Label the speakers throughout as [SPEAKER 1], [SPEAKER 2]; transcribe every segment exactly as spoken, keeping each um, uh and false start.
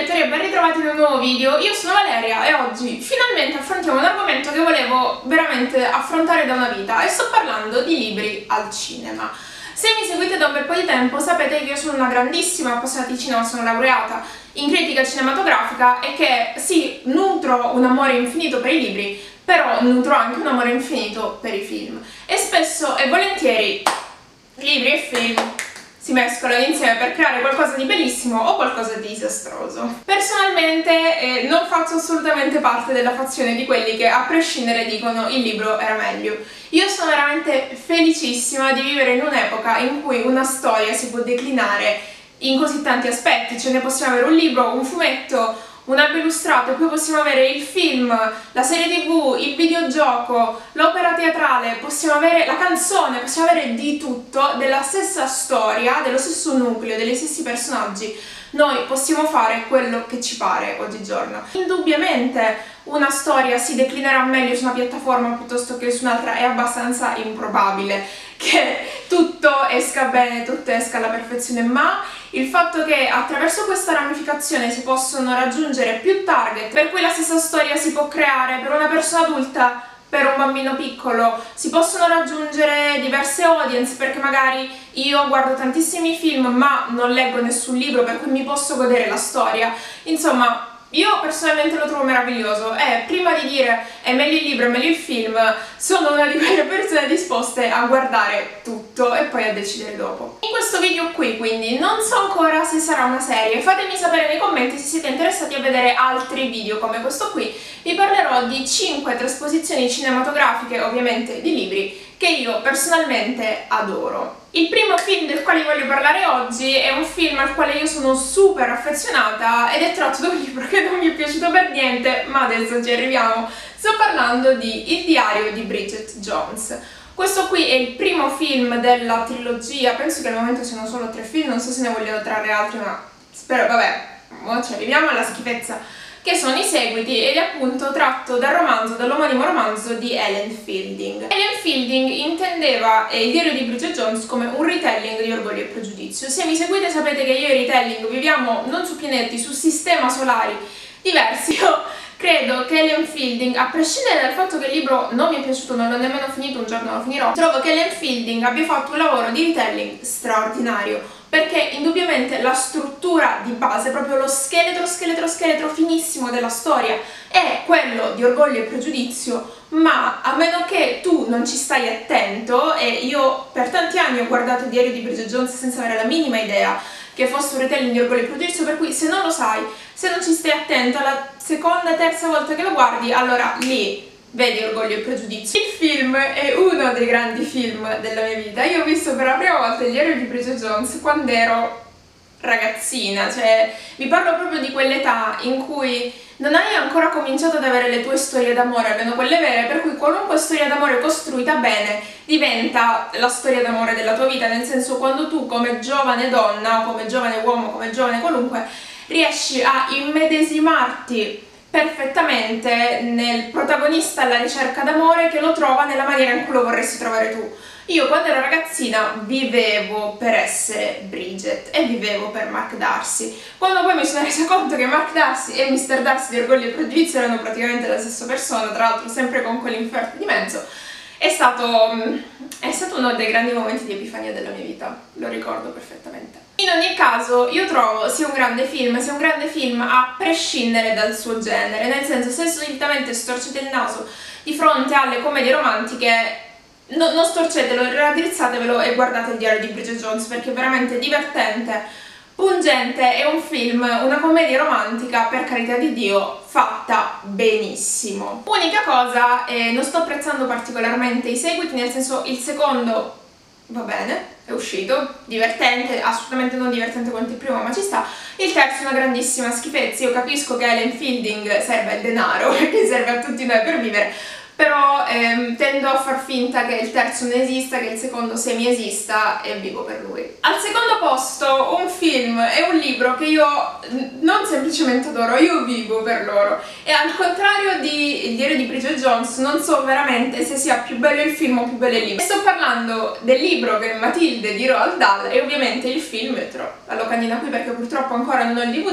[SPEAKER 1] lettori e ben ritrovati in un nuovo video. Io sono Valeria e oggi finalmente affrontiamo un argomento che volevo veramente affrontare da una vita e sto parlando di libri al cinema. Se mi seguite da un bel po' di tempo sapete che io sono una grandissima appassionata di cinema, sono laureata in critica cinematografica e che sì, nutro un amore infinito per i libri, però nutro anche un amore infinito per i film. E spesso e volentieri libri e film si mescolano insieme per creare qualcosa di bellissimo o qualcosa di disastroso. Personalmente eh, non faccio assolutamente parte della fazione di quelli che a prescindere dicono il libro era meglio. Io sono veramente felicissima di vivere in un'epoca in cui una storia si può declinare in così tanti aspetti, cioè ne possiamo avere un libro, un fumetto, un albo illustrato, e poi possiamo avere il film, la serie tv, il videogioco, l'opera teatrale, possiamo avere la canzone, possiamo avere di tutto, della stessa storia, dello stesso nucleo, degli stessi personaggi. Noi possiamo fare quello che ci pare oggigiorno. Indubbiamente una storia si declinerà meglio su una piattaforma piuttosto che su un'altra, è abbastanza improbabile che tutto esca bene, tutto esca alla perfezione, ma il fatto che attraverso questa ramificazione si possono raggiungere più target, per cui la stessa storia si può creare per una persona adulta, per un bambino piccolo, si possono raggiungere diverse audience, perché magari io guardo tantissimi film ma non leggo nessun libro, per cui mi posso godere la storia. Insomma, io personalmente lo trovo meraviglioso e prima di dire è meglio il libro, è meglio il film, sono una di quelle persone disposte a guardare tutto e poi a decidere dopo. In questo video qui quindi non so ancora se sarà una serie, fatemi sapere nei commenti se siete interessati a vedere altri video come questo qui. Vi parlerò di cinque trasposizioni cinematografiche, ovviamente di libri, che io personalmente adoro. Il primo film del quale voglio parlare oggi è un film al quale io sono super affezionata ed è tratto da un libro che non mi è piaciuto per niente, ma adesso ci arriviamo. Sto parlando di Il diario di Bridget Jones. Questo qui è il primo film della trilogia, penso che al momento siano solo tre film, non so se ne vogliono trarre altri, ma spero, vabbè, ora ci arriviamo alla schifezza che sono i seguiti, ed è appunto tratto dal romanzo, dall'omonimo romanzo di Ellen Fielding. Ellen Fielding intendeva eh, il diario di Bridget Jones come un retelling di Orgoglio e Pregiudizio. Se mi seguite sapete che io e i retelling viviamo non su pianeti, su sistemi solari diversi. Io credo che Ellen Fielding, a prescindere dal fatto che il libro non mi è piaciuto, non l'ho nemmeno finito, un giorno lo finirò, trovo che Ellen Fielding abbia fatto un lavoro di retelling straordinario, perché indubbiamente la struttura di base, proprio lo scheletro, scheletro, scheletro finissimo della storia è quello di Orgoglio e Pregiudizio, ma a meno che tu non ci stai attento, e io per tanti anni ho guardato il diario di Bridget Jones senza avere la minima idea che fosse un retelling di Orgoglio e Pregiudizio, per cui se non lo sai, se non ci stai attento, la seconda, terza volta che lo guardi, allora lì vedi Orgoglio e Pregiudizio. Il film è uno dei grandi film della mia vita. Io ho visto per la prima volta il diario di Bridget Jones quando ero ragazzina, cioè vi parlo proprio di quell'età in cui non hai ancora cominciato ad avere le tue storie d'amore, almeno quelle vere, per cui qualunque storia d'amore costruita bene diventa la storia d'amore della tua vita, nel senso, quando tu come giovane donna o come giovane uomo, come giovane qualunque, riesci a immedesimarti perfettamente nel protagonista alla ricerca d'amore che lo trova nella maniera in cui lo vorresti trovare tu. Io quando ero ragazzina vivevo per essere Bridget e vivevo per Mark Darcy. Quando poi mi sono resa conto che Mark Darcy e mister Darcy di Orgoglio e Pregiudizio erano praticamente la stessa persona, tra l'altro sempre con quell'inferno di mezzo, è stato, è stato uno dei grandi momenti di epifania della mia vita, lo ricordo perfettamente. In ogni caso io trovo sia un grande film, sia un grande film a prescindere dal suo genere, nel senso, se solitamente storcete il naso di fronte alle commedie romantiche, no, non storcetelo, raddrizzatevelo e guardate il diario di Bridget Jones, perché è veramente divertente, pungente, è un film, una commedia romantica, per carità di Dio, fatta benissimo. Unica cosa, eh, non sto apprezzando particolarmente i seguiti, nel senso, il secondo va bene, è uscito, divertente, assolutamente non divertente quanto il primo, ma ci sta. Il terzo è una grandissima schifezza. Io capisco che Ellen Fielding serve il denaro, perché serve a tutti noi per vivere, però ehm, tendo a far finta che il terzo non esista, che il secondo semi esista, e vivo per lui. Al secondo posto un film e un libro che io non semplicemente adoro, io vivo per loro, e al contrario di Il diario di Bridget Jones non so veramente se sia più bello il film o più bello il libro. E sto parlando del libro, che è Matilde di Roald Dahl, e ovviamente il film, metterò la locandina qui perché purtroppo ancora non ho il D V D,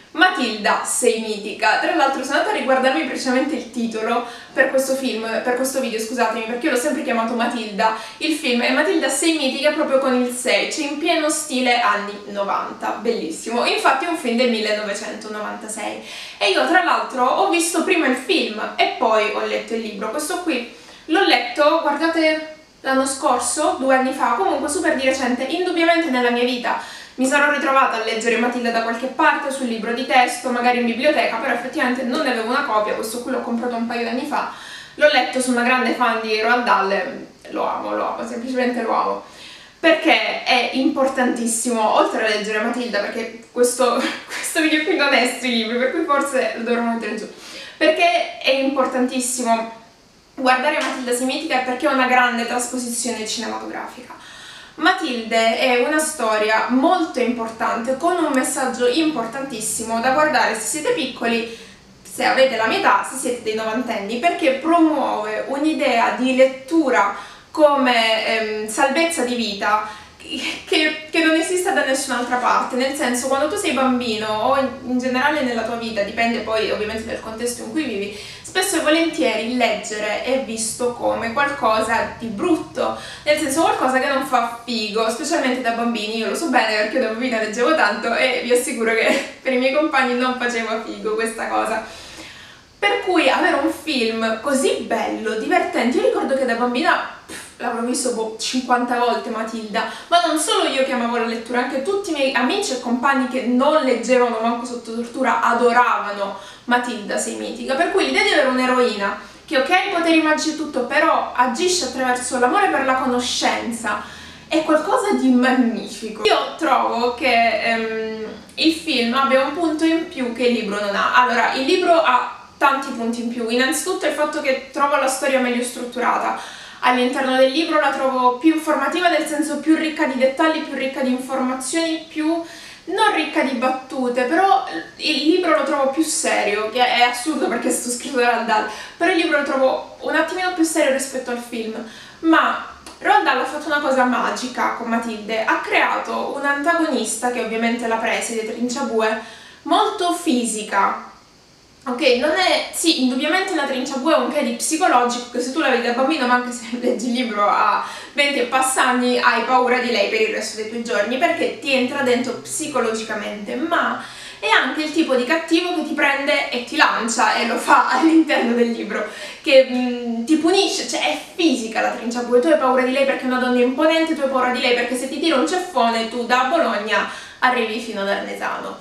[SPEAKER 1] Matilda, sei mitica. Tra l'altro sono andata a riguardarmi precisamente il titolo per questo film, per questo video, scusatemi, perché io l'ho sempre chiamato Matilda. Il film è Matilda, sei mitica proprio con il sei, cioè in pieno stile anni novanta, bellissimo. Infatti è un film del millenovecentonovantasei. E io tra l'altro ho visto prima il film e poi ho letto il libro. Questo qui l'ho letto, guardate, l'anno scorso, due anni fa, comunque super di recente, indubbiamente nella mia vita. Mi sarò ritrovata a leggere Matilda da qualche parte, sul libro di testo, magari in biblioteca, però effettivamente non ne avevo una copia, questo qui l'ho comprato un paio di anni fa, l'ho letto, sono una grande fan di Roald Dahl, lo amo, lo amo, semplicemente lo amo, perché è importantissimo, oltre a leggere Matilda, perché questo, questo video qui non è sui libri, per cui forse lo dovrò mettere giù, perché è importantissimo guardare Matilda sei mitica perché è una grande trasposizione cinematografica. Matilde è una storia molto importante, con un messaggio importantissimo da guardare se siete piccoli, se avete la mia età, se siete dei novantenni, perché promuove un'idea di lettura come ehm, salvezza di vita che, che non esiste da nessun'altra parte, nel senso, quando tu sei bambino o in, in generale nella tua vita, dipende poi ovviamente dal contesto in cui vivi, spesso e volentieri leggere è visto come qualcosa di brutto, nel senso qualcosa che non fa figo, specialmente da bambini. Io lo so bene perché io da bambina leggevo tanto e vi assicuro che per i miei compagni non faceva figo questa cosa. Per cui avere un film così bello, divertente, io ricordo che da bambina l'avrò visto boh, cinquanta volte Matilda, ma non solo io che amavo la lettura, anche tutti i miei amici e compagni che non leggevano manco sotto tortura adoravano Matilda sei mitica, per cui l'idea di avere un'eroina che ok, i poteri magici e tutto, però agisce attraverso l'amore per la conoscenza è qualcosa di magnifico. Io trovo che ehm, il film abbia un punto in più che il libro non ha. Allora, il libro ha tanti punti in più, innanzitutto il fatto che trovo la storia meglio strutturata. All'interno del libro la trovo più informativa, nel senso più ricca di dettagli, più ricca di informazioni, più non ricca di battute, però il libro lo trovo più serio, che è assurdo perché sto scritto da Roald Dahl, però il libro lo trovo un attimino più serio rispetto al film. Ma Roald Dahl ha fatto una cosa magica con Matilde, ha creato un'antagonista, che ovviamente è la preside, Trinciabue, molto fisica. Ok, non è... sì, indubbiamente la Trinciabue è un che di psicologico che se tu la vedi da bambino, ma anche se leggi il libro a venti e passa anni, hai paura di lei per il resto dei tuoi giorni, perché ti entra dentro psicologicamente, ma è anche il tipo di cattivo che ti prende e ti lancia, e lo fa all'interno del libro, che mh, ti punisce, cioè è fisica la Trinciabue, tu hai paura di lei perché è una donna imponente, tu hai paura di lei perché se ti tira un ceffone tu da Bologna arrivi fino ad Arnesano.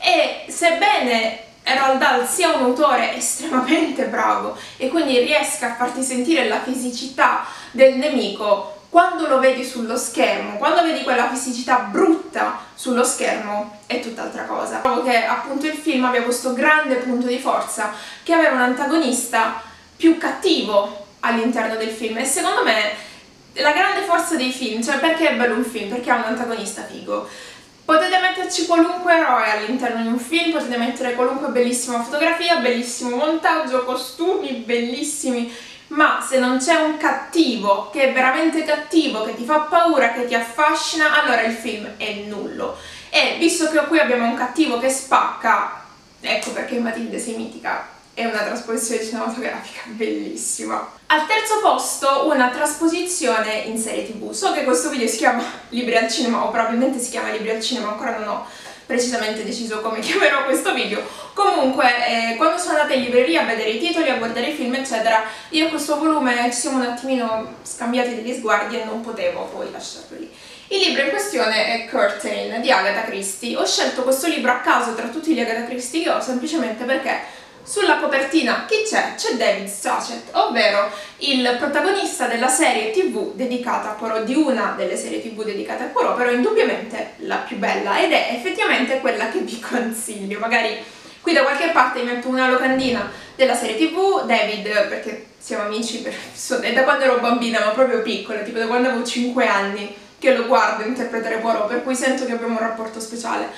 [SPEAKER 1] E sebbene Roald Dahl sia un autore estremamente bravo e quindi riesca a farti sentire la fisicità del nemico, quando lo vedi sullo schermo, quando vedi quella fisicità brutta sullo schermo, è tutt'altra cosa. Trovo che appunto il film abbia questo grande punto di forza, che avere un antagonista più cattivo all'interno del film, e secondo me la grande forza dei film, cioè perché è bello un film? Perché ha un antagonista figo. Potete metterci qualunque eroe all'interno di un film, potete mettere qualunque bellissima fotografia, bellissimo montaggio, costumi bellissimi, ma se non c'è un cattivo che è veramente cattivo, che ti fa paura, che ti affascina, allora il film è nullo. E visto che qui abbiamo un cattivo che spacca, ecco perché Matilda sei mitica è una trasposizione cinematografica bellissima. Al terzo posto una trasposizione in serie tv. So che questo video si chiama Libri al cinema, o probabilmente si chiama Libri al cinema, ancora non ho precisamente deciso come chiamerò questo video. Comunque, eh, quando sono andata in libreria a vedere i titoli, a guardare i film eccetera, io e questo volume ci siamo un attimino scambiati degli sguardi e non potevo poi lasciarlo lì. Il libro in questione è Curtain di Agatha Christie. Ho scelto questo libro a caso tra tutti gli Agatha Christie che ho, semplicemente perché sulla copertina chi c'è? C'è David Suchet, ovvero il protagonista della serie tv dedicata a Poirot, di una delle serie tv dedicate a Poirot, però indubbiamente la più bella, ed è effettivamente quella che vi consiglio. Magari qui da qualche parte mi metto una locandina della serie tv, David, perché siamo amici, per, è da quando ero bambina, ma proprio piccola, tipo da quando avevo cinque anni che lo guardo interpretare Poirot, per cui sento che abbiamo un rapporto speciale.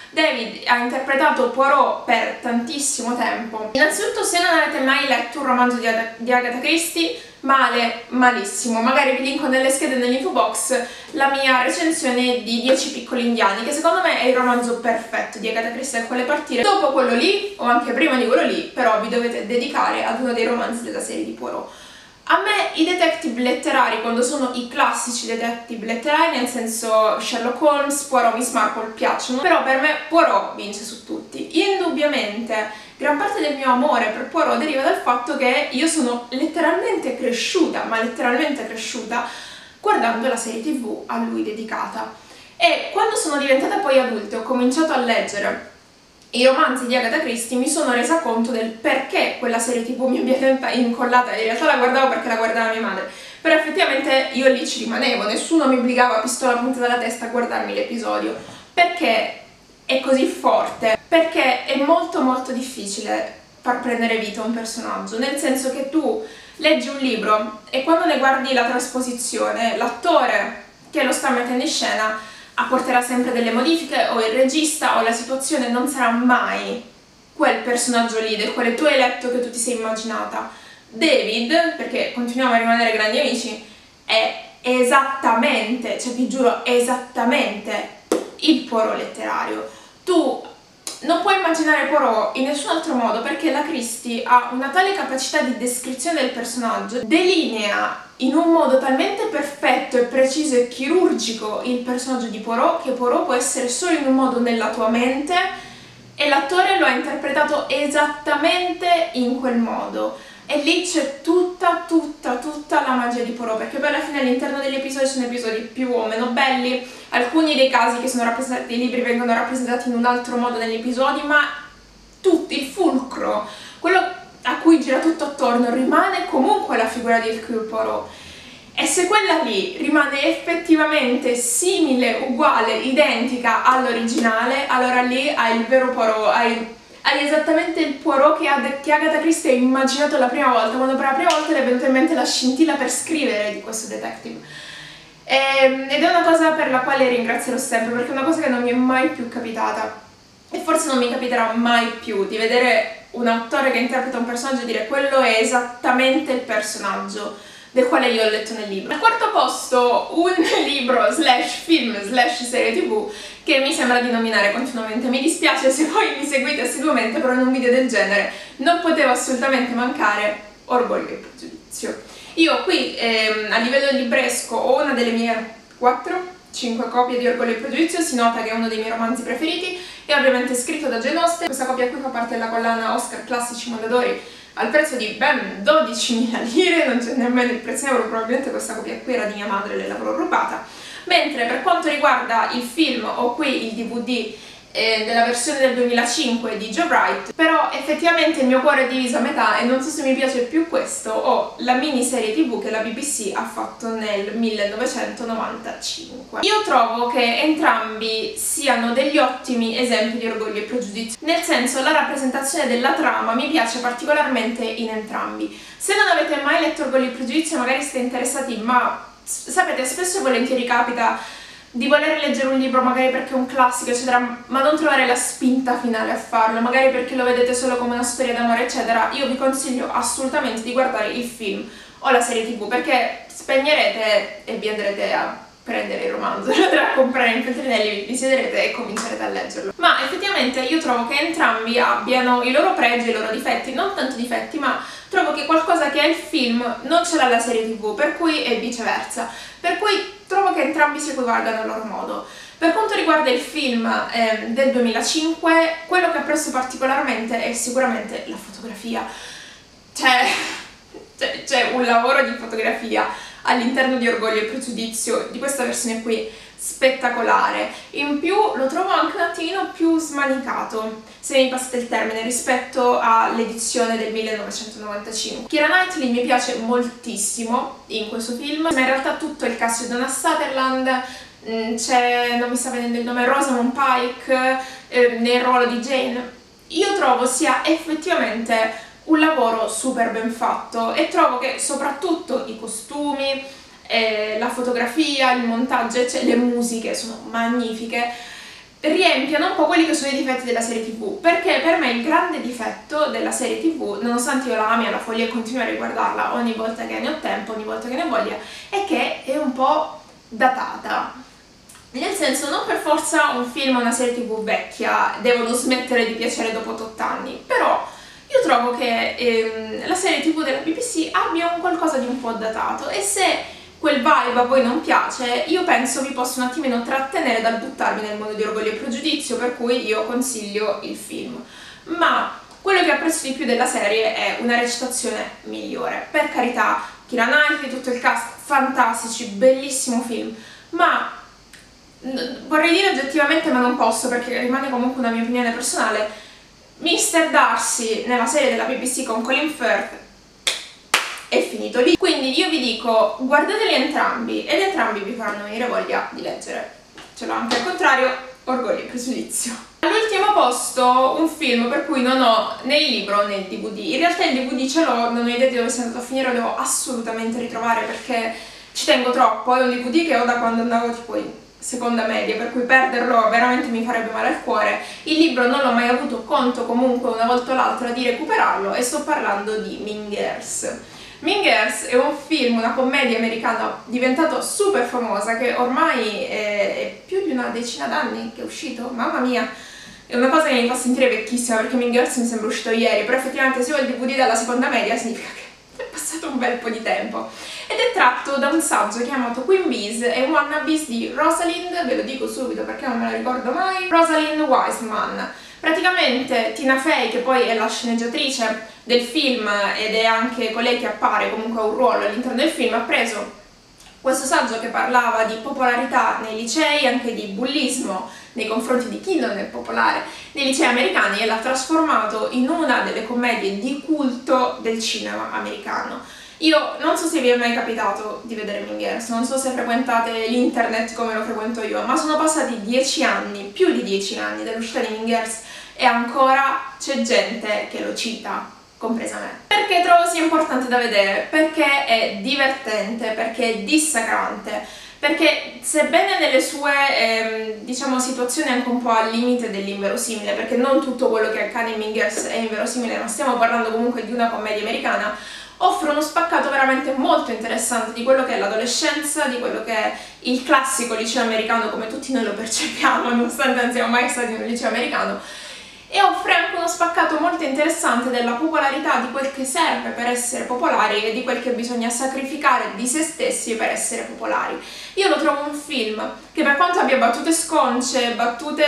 [SPEAKER 1] David ha interpretato Poirot per tantissimo tempo. Innanzitutto, se non avete mai letto un romanzo di, Ad di Agatha Christie, male, malissimo. Magari vi linko nelle schede nell'info box la mia recensione di dieci piccoli indiani, che secondo me è il romanzo perfetto di Agatha Christie al quale partire. Dopo quello lì, o anche prima di quello lì, però vi dovete dedicare ad uno dei romanzi della serie di Poirot. A me i detective letterari, quando sono i classici detective letterari, nel senso Sherlock Holmes, Poirot, Miss Marple, piacciono, però per me Poirot vince su tutti. Indubbiamente, gran parte del mio amore per Poirot deriva dal fatto che io sono letteralmente cresciuta, ma letteralmente cresciuta, guardando la serie tv a lui dedicata. E quando sono diventata poi adulta e ho cominciato a leggere i romanzi di Agatha Christie, mi sono resa conto del perché quella serie tv mi abbia incollata. In realtà la guardavo perché la guardava mia madre, però effettivamente io lì ci rimanevo, nessuno mi obbligava a pistola punta dalla testa a guardarmi l'episodio, perché è così forte, perché è molto molto difficile far prendere vita a un personaggio, nel senso che tu leggi un libro e quando ne guardi la trasposizione, l'attore che lo sta mettendo in scena apporterà sempre delle modifiche, o il regista o la situazione non sarà mai quel personaggio lì del quale tu hai letto, che tu ti sei immaginata. David, perché continuiamo a rimanere grandi amici, è esattamente, cioè vi giuro, esattamente il Poirot letterario. Tu non puoi immaginare Poirot in nessun altro modo, perché la Christie ha una tale capacità di descrizione del personaggio, delinea in un modo talmente perfetto e preciso e chirurgico il personaggio di Poirot, che Poirot può essere solo in un modo nella tua mente e l'attore lo ha interpretato esattamente in quel modo. E lì c'è tutta, tutta, tutta la magia di Poirot, perché poi alla fine all'interno degli episodi sono episodi più o meno belli, alcuni dei casi che sono rappresentati nei libri vengono rappresentati in un altro modo negli episodi, ma tutto il fulcro, quello a cui gira tutto attorno, rimane comunque la figura di Hercule Poirot. E se quella lì rimane effettivamente simile, uguale, identica all'originale, allora lì hai il vero Poirot, hai, hai esattamente il Poirot che, ha, che Agatha Christie ha immaginato la prima volta, quando per la prima volta le è venuta in mente la scintilla per scrivere di questo detective. E, ed è una cosa per la quale ringrazierò sempre, perché è una cosa che non mi è mai più capitata. E forse non mi capiterà mai più di vedere un attore che interpreta un personaggio e dire quello è esattamente il personaggio del quale io ho letto nel libro. Al quarto posto un libro slash film slash serie tv che mi sembra di nominare continuamente. Mi dispiace se voi mi seguite assiduamente, però in un video del genere non poteva assolutamente mancare Orgoglio e Pregiudizio. Io qui ehm, a livello libresco ho una delle mie quattro cinque copie di Orgoglio e Pregiudizio, si nota che è uno dei miei romanzi preferiti, è ovviamente scritto da Jane Austen. Questa copia qui fa parte della collana Oscar Classici Mondadori al prezzo di ben dodicimila lire, non c'è nemmeno il prezzo in euro, probabilmente questa copia qui era di mia madre e l'avrò rubata. Mentre per quanto riguarda il film ho qui il D V D eh, della versione del duemilacinque di Joe Wright, però effettivamente il mio cuore è diviso a metà e non so se mi piace più questo o la miniserie tv che la B B C ha fatto nel millenovecentonovantacinque. Io trovo che entrambi siano degli ottimi esempi di Orgoglio e Pregiudizio, nel senso la rappresentazione della trama mi piace particolarmente in entrambi. Se non avete mai letto Orgoglio e Pregiudizio magari siete interessati, ma sapete, spesso e volentieri capita di voler leggere un libro magari perché è un classico eccetera, ma non trovare la spinta finale a farlo, magari perché lo vedete solo come una storia d'amore eccetera. Io vi consiglio assolutamente di guardare il film o la serie tv, perché spegnerete e vi andrete a prendere il romanzo, andrete a comprare in Feltrinelli, vi siederete e comincerete a leggerlo. Ma effettivamente io trovo che entrambi abbiano i loro pregi e i loro difetti, non tanto difetti, ma trovo che qualcosa che ha il film non ce l'ha la serie tv, per cui è viceversa, per cui trovo che entrambi si equivalgano a loro modo. Per quanto riguarda il film eh, del duemilacinque, quello che apprezzo particolarmente è sicuramente la fotografia. C'è, c'è un lavoro di fotografia all'interno di Orgoglio e Pregiudizio, di questa versione qui, spettacolare. In più lo trovo anche un attimino più smanicato, se mi passate il termine, rispetto all'edizione del millenovecentonovantacinque. Keira Knightley mi piace moltissimo in questo film, ma in realtà tutto il cast, c'è Donna Sutherland, c'è, non mi sta venendo il nome, Rosamund Pike eh, nel ruolo di Jane. Io trovo sia effettivamente un lavoro super ben fatto e trovo che soprattutto i costumi, eh, la fotografia, il montaggio, cioè le musiche sono magnifiche. riempiano un po' quelli che sono i difetti della serie tv, perché per me il grande difetto della serie tv, nonostante io la ami alla follia e continuo a riguardarla ogni volta che ne ho tempo, ogni volta che ne ho voglia, è che è un po' datata. Nel senso, non per forza un film o una serie tv vecchia devono smettere di piacere dopo otto anni, però io trovo che ehm, la serie tv della B B C abbia un qualcosa di un po' datato, e se quel vibe a voi non piace, io penso vi posso un attimino trattenere dal buttarvi nel mondo di Orgoglio e Pregiudizio, per cui io consiglio il film. Ma quello che apprezzo di più della serie è una recitazione migliore. Per carità, Keira Knightley, tutto il cast, fantastici, bellissimo film, ma vorrei dire oggettivamente, ma non posso perché rimane comunque una mia opinione personale, mister Darcy nella serie della B B C con Colin Firth è finito lì. Quindi io vi dico, guardateli entrambi ed entrambi vi faranno venire voglia di leggere. Ce l'ho anche al contrario, Orgoglio e Pregiudizio. All'ultimo posto un film per cui non ho né il libro né il D V D. In realtà il D V D ce l'ho, non ho idea di dove sia andato a finire, lo devo assolutamente ritrovare perché ci tengo troppo. È un D V D che ho da quando andavo tipo in seconda media, per cui perderlo veramente mi farebbe male al cuore. Il libro non l'ho mai avuto, conto comunque una volta o l'altra di recuperarlo, e sto parlando di Mean Girls. Mean Girls è un film, una commedia americana diventato super famosa, che ormai è, è più di una decina d'anni che è uscito, mamma mia, è una cosa che mi fa sentire vecchissima perché Mean Girls mi sembra uscito ieri, però effettivamente se ho il D V D dalla seconda media significa che è passato un bel po' di tempo. Ed è tratto da un saggio chiamato Queen Bees e Wannabes di Rosalind, ve lo dico subito perché non me lo ricordo mai, Rosalind Wiseman. Praticamente Tina Fey, che poi è la sceneggiatrice del film ed è anche colei che appare comunque a un ruolo all'interno del film, ha preso questo saggio che parlava di popolarità nei licei, anche di bullismo nei confronti di chi non è popolare nei licei americani, e l'ha trasformato in una delle commedie di culto del cinema americano. Io non so se vi è mai capitato di vedere Mean Girls, non so se frequentate l'internet come lo frequento io, ma sono passati dieci anni, più di dieci anni dall'uscita di Mean Girls, e ancora c'è gente che lo cita, compresa me. Perché trovo sia importante da vedere? Perché è divertente, perché è dissacrante, perché sebbene nelle sue ehm, diciamo situazioni anche un po' al limite dell'inverosimile, perché non tutto quello che accade in Mean Girls è inverosimile, ma stiamo parlando comunque di una commedia americana, offre uno spaccato veramente molto interessante di quello che è l'adolescenza, di quello che è il classico liceo americano come tutti noi lo percepiamo, nonostante non siamo mai stati in un liceo americano, e offre anche uno spaccato molto interessante della popolarità, di quel che serve per essere popolari e di quel che bisogna sacrificare di se stessi per essere popolari. Io lo trovo un film che, per quanto abbia battute sconce, battute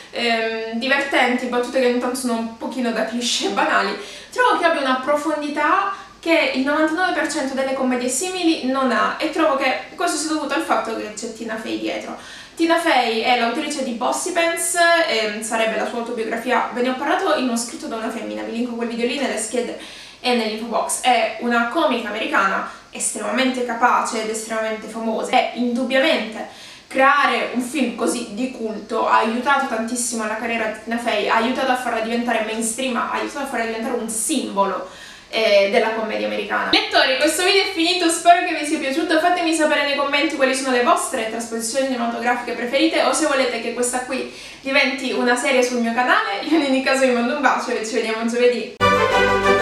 [SPEAKER 1] ehm, divertenti, battute che ogni tanto sono un pochino da cliché banali, trovo che abbia una profondità che il novantanove per cento delle commedie simili non ha, e trovo che questo sia dovuto al fatto che c'è Tina Fey dietro. Tina Fey è l'autrice di Bossy Pants, e sarebbe la sua autobiografia, ve ne ho parlato in uno scritto da una femmina, vi linko quel video lì nelle schede e nell'info box. È una comica americana estremamente capace ed estremamente famosa, e indubbiamente creare un film così di culto ha aiutato tantissimo la carriera di Tina Fey, ha aiutato a farla diventare mainstream, ha aiutato a farla diventare un simbolo della commedia americana. Lettori, questo video è finito, spero che vi sia piaciuto, fatemi sapere nei commenti quali sono le vostre trasposizioni cinematografiche preferite, o se volete che questa qui diventi una serie sul mio canale. Io in ogni caso vi mando un bacio e ci vediamo giovedì.